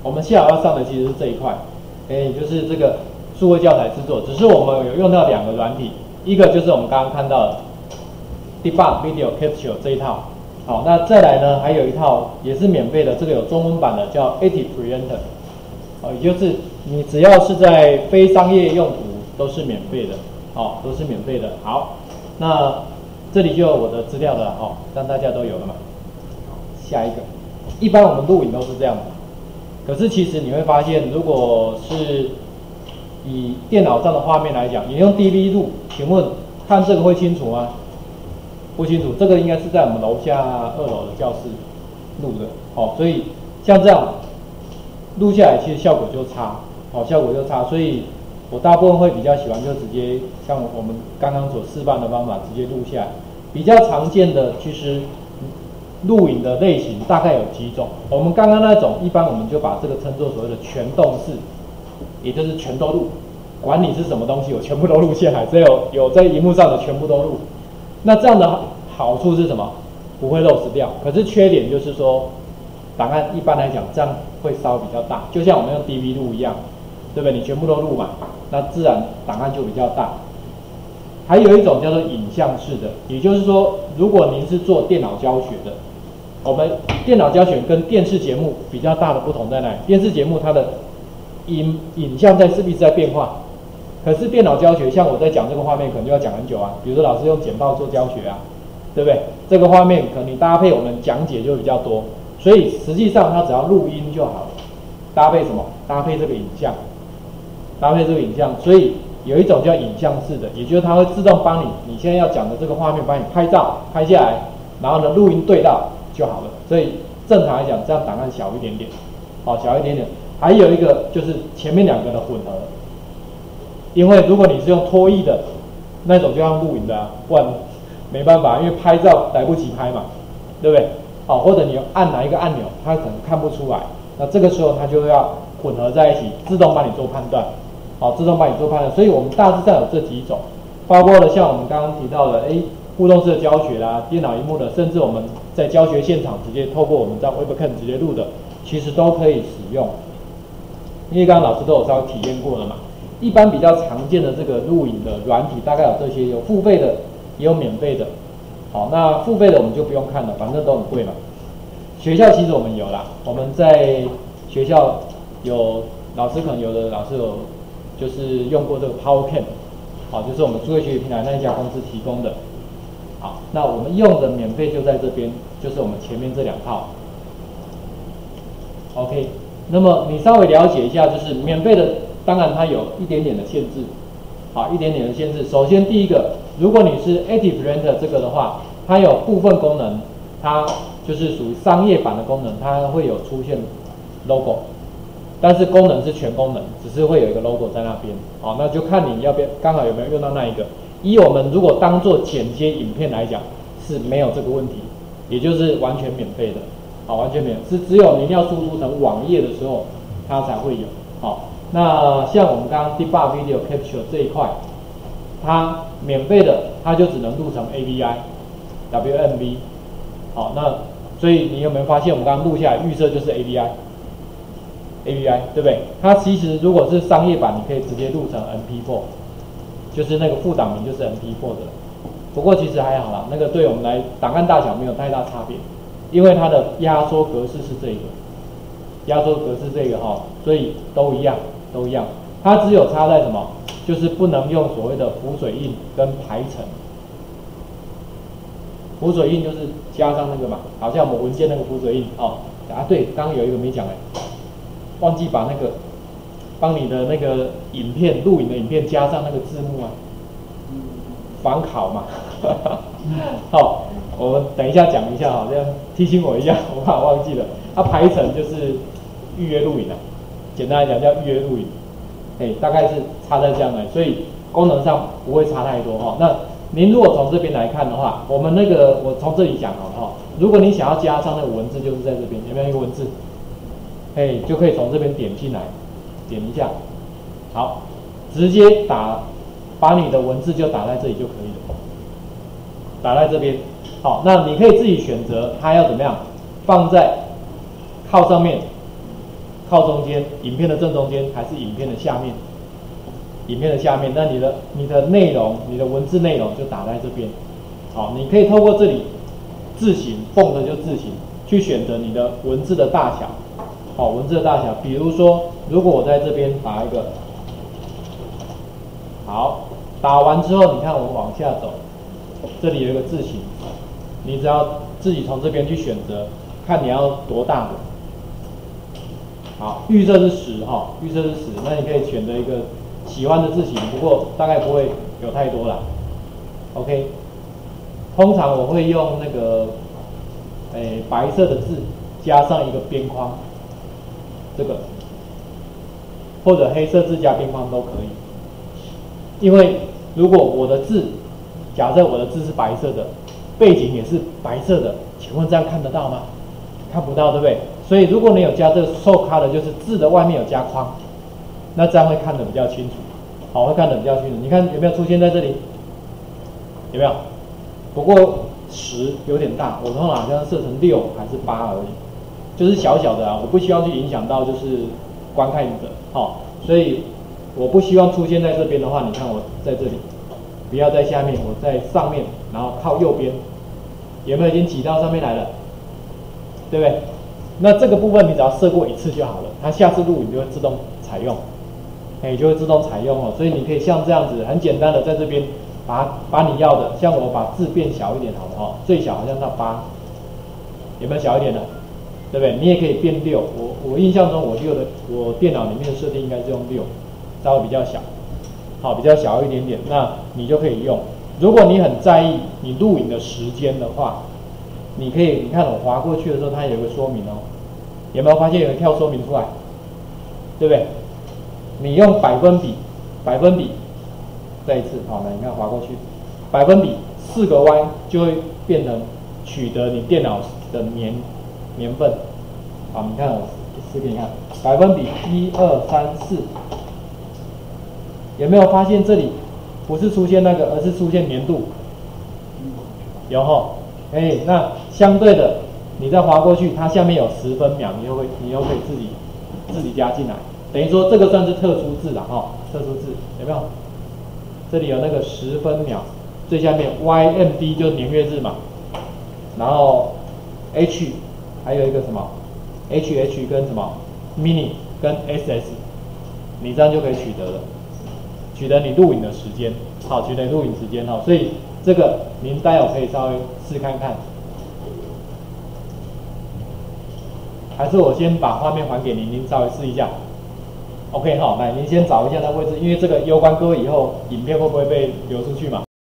我们下午要上的其实是这一块，就是这个数位教材制作，只是我们有用到2个软体，一个就是我们刚刚看到的 Debug Video Capture 这一套，好，那再来呢还有一套也是免费的，这个有中文版的叫 Active Presenter， 也就是你只要是在非商业用途都是免费的，都是免费的。好，那这里就有我的资料了，让大家都有了嘛。下一个，一般我们录影都是这样的，可是其实你会发现，如果是以电脑上的画面来讲，你用 DV 录，请问看这个会清楚吗？不清楚，这个应该是在我们楼下2楼的教室录的，所以像这样录下来，其实效果就差，效果就差，所以我大部分会比较喜欢就直接像我们刚刚所示范的方法直接录下来。比较常见的其实录影的类型大概有几种，我们刚刚那种一般我们就把这个称作所谓的全动式，也就是全都录，管你是什么东西，我全部都录下来，只有在荧幕上的全部都录。那这样的好处是什么？不会漏失掉。可是缺点就是说，档案一般来讲这样会稍比较大，就像我们用 DV 录一样，对不对？你全部都录嘛，那自然档案就比较大。还有一种叫做影像式的，也就是说，如果您是做电脑教学的，我们电脑教学跟电视节目比较大的不同在哪里？电视节目它的影像势必是在变化，可是电脑教学，像我在讲这个画面，可能就要讲很久啊。比如说老师用简报做教学啊，对不对？这个画面可能你搭配我们讲解就比较多，所以实际上它只要录音就好了。搭配什么？搭配这个影像，所以有一种叫影像式的，也就是它会自动帮你现在要讲的这个画面帮你拍照拍下来，然后呢录音对到就好了。所以正常来讲，这样档案小一点点，小一点点。还有一个就是前面2个的混合，因为如果你是用拖曳的那种，就像录影的啊，不然没办法，因为拍照来不及拍嘛，对不对？或者你按哪一个按钮，它可能看不出来，那这个时候它就要混合在一起，自动帮你做判断。自动帮你做判断，所以我们大致上有这几种，包括了像我们刚刚提到的，互动式的教学啦，电脑萤幕的，甚至我们在教学现场直接透过我们在 Webcam 直接录的，其实都可以使用。因为刚刚老师都有稍微体验过了嘛。一般比较常见的这个录影的软体大概有这些，有付费的，也有免费的。好，那付费的我们就不用看了，反正都很贵嘛。学校其实我们有啦，我们在学校有老师，可能有的老师有就是用过这个 PowerCam， 就是我们数位学习平台那一家公司提供的。好，那我们用的免费就在这边，就是我们前面这2套。OK， 那么你稍微了解一下，就是免费的，当然它有一点点的限制，一点点的限制。首先第一个，如果你是 Active Presenter 这个的话，它有部分功能，它就是属于商业版的功能，它会有出现 logo。但是功能是全功能，只是会有一个 logo 在那边，那就看你要不要刚好有没有用到那一个。以我们如果当做剪接影片来讲，是没有这个问题，也就是完全免费的，完全免费，是只有你要输出成网页的时候，它才会有。那像我们刚刚 Debug Video Capture 这一块，它免费的，它就只能录成 AVI、WMV，那所以你有没有发现我们刚刚录下来预设就是 AVI， 对不对？它其实如果是商业版，你可以直接录成 MP4， 就是那个副档名就是 MP4 的。不过其实还好啦，那个对我们来档案大小没有太大差别，因为它的压缩格式是这个，所以都一样。它只有差在什么？就是不能用所谓的浮水印跟排程。浮水印就是加上那个嘛，好像我们文件那个浮水印对，刚刚有一个没讲忘记把那个帮你的那个影片录影的影片加上那个字幕啊，防考嘛。好，我们等一下讲一下这样提醒我一下，我怕我忘记了。排程就是预约录影简单来讲叫预约录影，大概是差在这样所以功能上不会差太多那您如果从这边来看的话，我们我从这里讲如果你想要加上那个文字，就是在这边有没有一个文字？就可以从这边点进来，点一下，好，直接把你的文字就打在这里就可以了，打在这边。好，那你可以自己选择它要怎么样，放在靠上面， 靠中间，影片的正中间，还是影片的下面？影片的下面，那你的内容，你的文字内容就打在这边。好，你可以透过这里字形，蹦的就字形，去选择你的文字的大小。好，文字的大小，比如说，如果我在这边打一个，好，打完之后，你看我往下走，这里有一个字形，你只要自己从这边去选择，看你要多大的。好，预设是10哈，预设是10，那你可以选择一个喜欢的字型，不过大概不会有太多啦。OK， 通常我会用那个白色的字加上一个边框，这个或者黑色字加边框都可以。因为如果我的字，假设我的字是白色的，背景也是白色的，请问这样看得到吗？看不到，对不对？所以如果你有加这个受卡的，就是字的外面有加框，那这样会看得比较清楚。好，会看得比较清楚。你看有没有出现在这里？有没有？不过10有点大，我通常好像设成6还是8而已，就是小小的啊，我不希望去影响到就是观看者，好，所以我不希望出现在这边的话，你看我在这里，不要在下面，我在上面，然后靠右边，有没有已经挤到上面来了？对不对？那这个部分你只要设过一次就好了，它下次录影就会自动采用，就会自动采用哦。所以你可以像这样子很简单的在这边把你要的，像我把字变小一点好了哦，最小好像到8，有没有小一点的？对不对？你也可以变6，我印象中我电脑里面的设定应该是用6，稍微比较小，好，比较小一点点，那你就可以用。如果你很在意你录影的时间的话，你可以，你看我滑过去的时候，它有一个说明哦，有没有发现有人跳说明出来？对不对？你用百分比，再一次，好，来你看滑过去，百分比4个 Y 就会变成取得你电脑的年份。好，你看我试给你看，百分比1、2、3、4，有没有发现这里不是出现那个，而是出现年度？有吼。那相对的，你再滑过去，它下面有10分秒，你又可以自己加进来，等于说这个算是特殊字了哈，特殊字有没有？这里有那个10分秒，最下面 YMD 就是年月日嘛，然后 H 还有一个什么 HH 跟什么 Mini 跟 SS， 你这样就可以取得了，取得你录影的时间，好，取得录影时间哈，所以这个您待会可以稍微试看看，还是我先把画面还给您，您稍微试一下。OK 好，来您先找一下那位置，因为这个攸关各位以后影片会不会被流出去嘛？